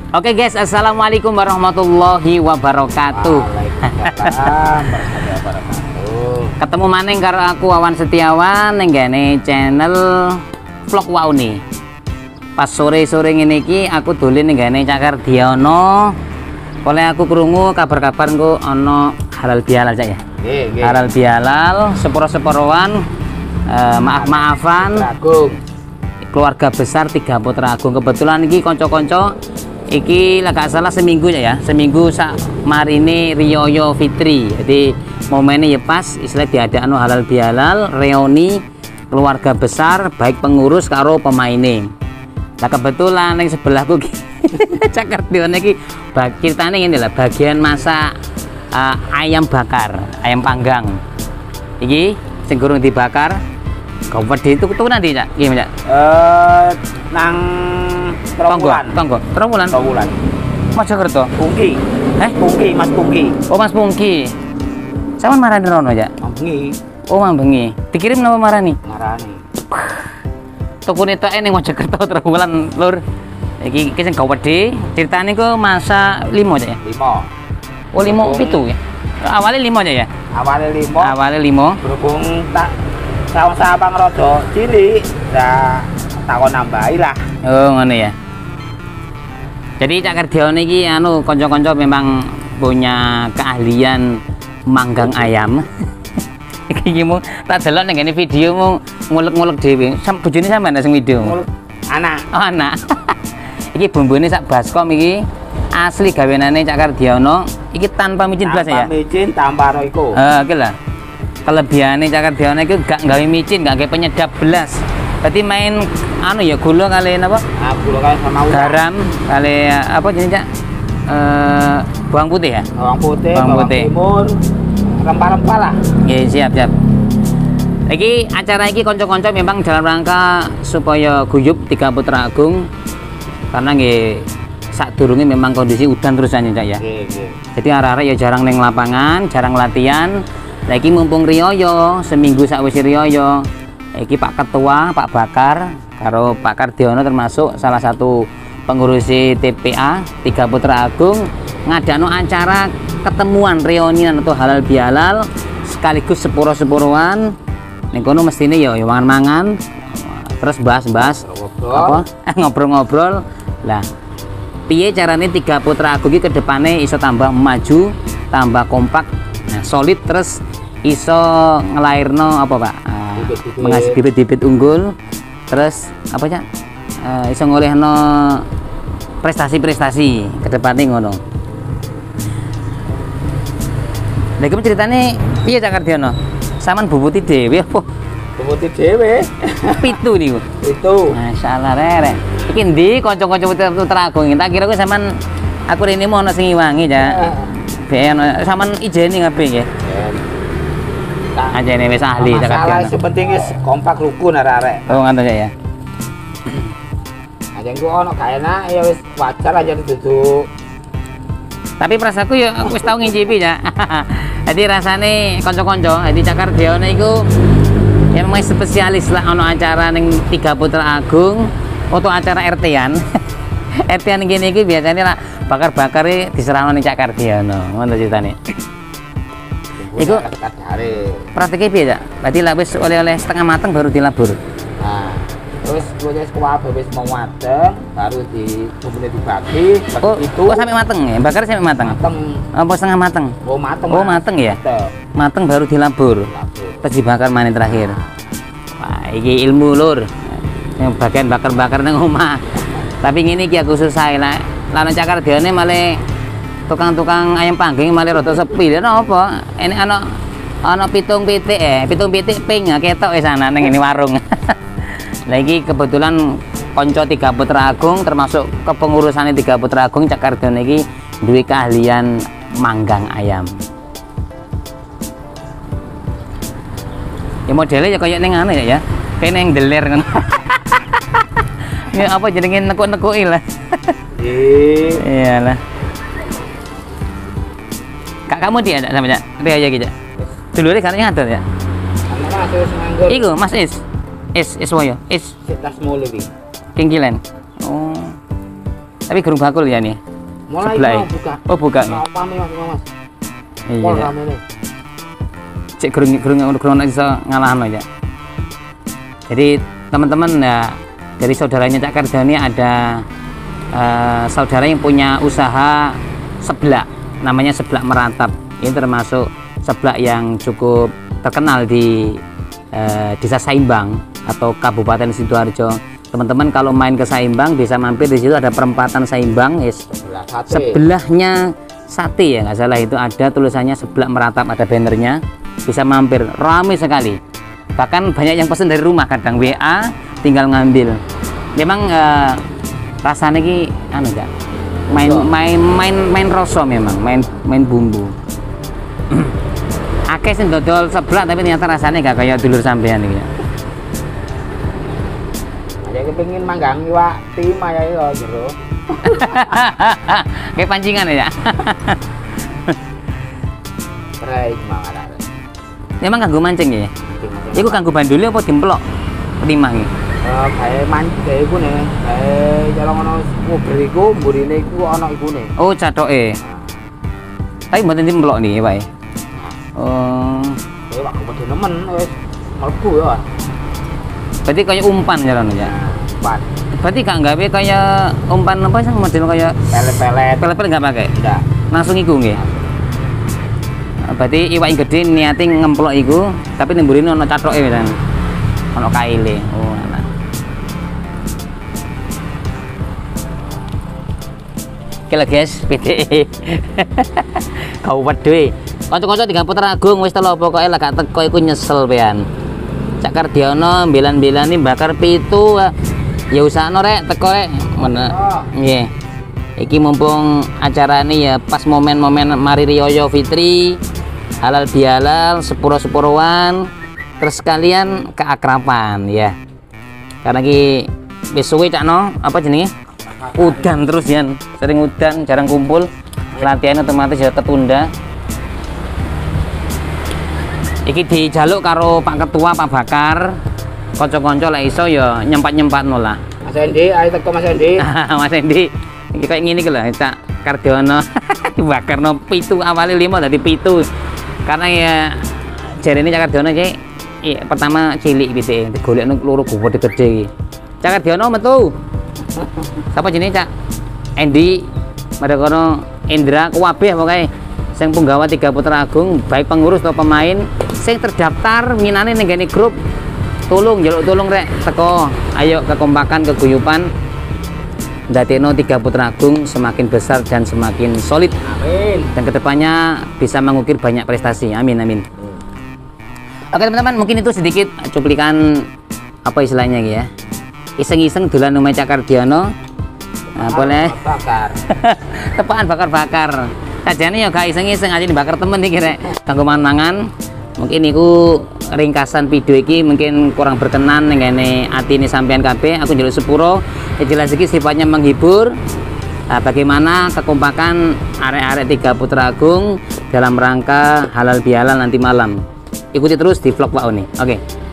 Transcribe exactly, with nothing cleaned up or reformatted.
Oke guys, assalamualaikum warahmatullahi wabarakatuh. Waalaikumsalam warahmatullahi wabarakatuh. Ketemu maning karo aku Wawan Setiawan ning gene channel vlog Wauni. Pas sore-sore ngene iki aku dolen ning gene Cakar Diono. Oleh aku krungu kabar-kabar engko ana halal bihalal Cak ya. Nggih, nggih. Halal bihalal sepuro-seporoan eh, maaf-maafan Agung. keluarga besar tiga putra agung. Kebetulan iki konco-konco iki lah gak salah seminggu ya, seminggu sak marini Rioyo Fitri. Jadi momennya ya pas istilah diadakan halal bihalal reuni keluarga besar baik pengurus karo pemaine. Nah kebetulan yang sebelahku Cakar Diono iki ceritanya ini lah bagian masak uh, ayam bakar, ayam panggang. Iki sing gurung dibakar. Kau wedi itu tuh nanti Cak, gimana Cak? Eh nang Trombulan. Tonggo, Trombulan. Trombulan. Mojokerto. Pungki. Eh, Pungki, Mas Pungki. oh Mas Pungki. Sampeyan marani rono ya? Mambengi. Oh Mambengi. Dikirim napa marani? Marani. Tukune tok ning Mojokerto Trombulan Lur. Iki iki sing gawedhe, critane ku masa limo ya? Lima. Oh limo pitu ya. Awalnya limo aja ya? Awalnya lima. Awalnya limo. Berhubung tak sawang-sawang rada cilik, dah takon nambahi lah. Oh ngono ya. Jadi Cakar Diono iki anu kanca-kanca memang punya keahlian manggang ayam. Iki mu tak delok ning ngene videomu ngulek-ngulek dhewe. Sam bojone sampean sing video. Anak. Oh anak. Iki bumbune sak baskom iki asli gawenane Cakar Diono. Iki tanpa micin blas ya. Tanpa micin, tanpa roiko. Heeh, iki lah. Kelebihannya Cakar Diono iki gak gawe micin, gak gawe penyedap belas. Berarti main anu ya gula kali apa? Nah, gula kali sama udang. Garam kali apa jenis Cak? Eh, bawang putih ya? Bawang putih, Bawang bawang putih. timur, rempah-rempah lah. Ya siap siap. Iki acara iki konco-konco memang dalam rangka supaya guyup tiga putra agung karena nggih sak durunge memang kondisi udan terusan Cak ya. Nggih, nggih. Jadi arah-arah ya jarang neng lapangan, jarang latihan. Lagi mumpung Rioyo, seminggu sakwise Rioyo. Iki Pak Ketua, Pak Bakar, karo Pak Kardiono termasuk salah satu pengurus T P A Tiga Putra Agung ngadano acara ketemuan reunian atau halal bihalal sekaligus sepuro-sepuruan. Ning kono mestine ya mangan-mangan terus bahas-bahas apa ngobrol-ngobrol. Lah piye carane Tiga Putra Agung iki kedepane iso tambah maju, tambah kompak, nah, solid terus iso ngelairno apa Pak? Bibit-bibit. Mengasih bibit-bibit unggul terus apa Cak? Uh, iso ngolehno prestasi-prestasi ke depannya ngono. Lha iki ceritane piye Cakar Diono? Saman bubuti dhewe apa? Pemutih dhewe. Pitu niku. Itu. Masyaallah rek. Iki ndi kanca-kanca putra agung tak kira kuwi sampean aku rene mau ana sing iwangi Cak. Ben sampean ijeni kabeh nggih. Ajene wis ahli Cakar Masalah Diono. sepenting wis kompak rukun arek-arek. Oh ngono ya. Aja engko ono gak enak ya wis wajar aja duduk. Tapi perasaanku ya aku wis tau ngincipi ya. Jadi rasane kanca-kanca, jadi Cakar Diono iku ya memang spesialis lah ono acara ning Tiga Putra Agung atau acara R T-an. R T-an gini iki biasanya lah bakar-bakare diserahno ning Cakar Diono. Ngono ceritane. Iku kadare. praktiknya piye, Cak? Berarti lah wis oleh-oleh setengah mateng baru dilabur. Nah, terus wis kuwabe wis mau mateng, baru di kemudian dibagi, Oh, itu oh sampai mateng ya? Bakar sampai mateng. mateng. Apa setengah mateng? Oh, mateng. Oh, Mas. mateng ya? Mateng. Mateng baru dilabur. Labur. Terus dibakar manin terakhir. Wah, iki ilmu lur. Yang bagian bakar-bakar nang omah. Tapi ngene iki aku susah lah. Lan Cakar Diono malah tukang-tukang ayam panggang malah rada sepi. Lha napa? Ini ana ana pitung pitik eh, pitung pitik ping ketok wis ana ning ngene warung. Lah iki kebetulan konco Tiga Putra Agung termasuk kepengurusannya Tiga Putra Agung Cakar Diono iki duwe keahlian manggang ayam. Ya modelnya ya kayak neng anu ya ya kayak neng deler kan. Ya apa jenenge nekuk-nekuki lah. Ih, Iyalah. Kak kamu dia ada sama Cak? Ria aja gitu. Dulure kan ngatur ya. anak masih wis nganggur. Iku Mas Is. Is is woyo. Is Setas mulu iki. Kingkilen. Oh. Tapi gerung bakul ya nih. Mulai Sebelah. mau buka. Oh, buka. Mau pamit Mas, Mas. Iya. Pol ramene. Cek gerung gerung gerung iso ngalahno ya. Jadi teman-teman ya, dari saudaranya Cak Kardiano ada uh, saudara yang punya usaha seblak, namanya Seblak Merantap. Ini termasuk seblak yang cukup terkenal di uh, Desa Saimbang atau Kabupaten Sidoarjo. Teman-teman kalau main ke Saimbang bisa mampir, di situ ada perempatan Saimbang, yes. Sebelah sate. Sebelahnya sate ya nggak salah, itu ada tulisannya Seblak Merantap, ada bannernya, bisa mampir, ramai sekali. Bahkan banyak yang pesen dari rumah, kadang W A tinggal ngambil. Memang uh, rasanya ki anu enggak main main main main rasa, memang main main bumbu. Akeh sing dodol seblak tapi ternyata rasanya gak kayak dulur sampean iki. Ada kepengin manggang iwak tim aja yo jero. Kayak pancingan ya. Keren banget. Memang kanggo mancing ya. Iku kanggo bandule apa dimplok? Timah iki. Eh kayak mancing kayak iku nih. Kayak kalau ngono ngobrol iku mburine iku ana ikune. Oh, cathoke. Tapi mboten dimplok nih, Pak. Oh. Ya waktu pada nemen wis mlebu ya. Berarti kayak umpan jalan ya. Umpan. Berarti gak gawe kayak umpan apa sih, model kayak Pelet-pelet. pelet-pelet nggak pakai? Enggak. Langsung iku nggih. Berarti iwak gede niate ngemplok iku, tapi nemburine ana cathoke pisan. Ana kaile. Oh, alah. Oke lah guys, P D E. Kau wedhe. Kanca-kanca tiga Putra Agung wis telo pokoke lah gak teko iku nyesel pean. Cak Kardiano mbilan-mbilani bakar pitu. Ya usahno rek teko rek. Mana? Nggih. Iki mumpung acara ini ya pas momen-momen Mari Riyaya Fitri, halal bihalal, sepuro-sepuroan, terus sekalian keakraban ya. Karena ki wis suwe cakno apa jenenge? Udan terus ya, sering udan, jarang kumpul. Latihan otomatis ya ketunda. Iki dijaluk karo Pak Ketua Pak Bakar. Kanca-kanca lek iso ya nyempat-nyempatno lah. Mas Endi, ayo teko Mas Endi. Mas Endi, iki kayak ngene iki lho, Cak Kardiano dibakarno pitu, awalnya lima dadi pitu. Karena ya jarene Cak Kardiano iki iya, pertama cilik P D E, digolekno loro gede gede iki. Cak Kardiano metu. Sapa jenenge Cak? Endi, Madekono Indra kuwabeh pokoke. Sing punggawa tiga Putra Agung, baik pengurus atau pemain sing terdaftar minane ning gene grup, tolong jaluk tolong rek teko, ayo kekompakan keguyupan ndadekno tiga Putra Agung semakin besar dan semakin solid. Amin. Dan kedepannya bisa mengukir banyak prestasi. Amin amin. Oke teman-teman, mungkin itu sedikit cuplikan apa istilahnya ya, iseng-iseng dolan nang Cak Kardiano. Nah, boleh bakar. tepakan bakar-bakar. Sajane ya gak iseng-iseng aja dibakar temen iki rek. Kanggo mangan. Mungkin iku ringkasan video iki mungkin kurang berkenan ning kene atine sampean kabeh. Aku njaluk sepuro. Ya jelas iki sifatnya menghibur. Nah, bagaimana kekompakan arek-arek tiga Putra Agung dalam rangka halal bihalal nanti malam. Ikuti terus di vlog Pak Oni. Oke.